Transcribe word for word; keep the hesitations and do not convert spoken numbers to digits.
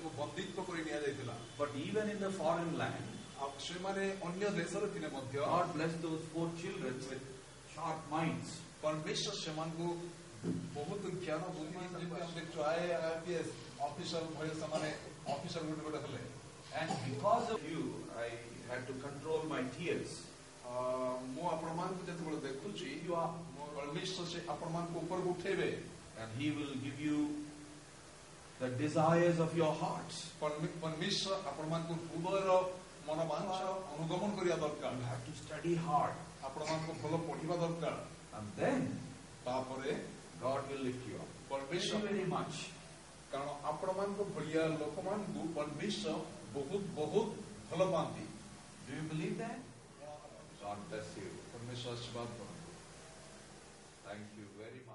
But even in the foreign land, God blessed those four children with sharp minds. And because of you, I had to control my tears. And He will give you the desires of your hearts. You have to study hard. And then God will lift you up very, very much. Do you believe that? God bless you. Thank you very much.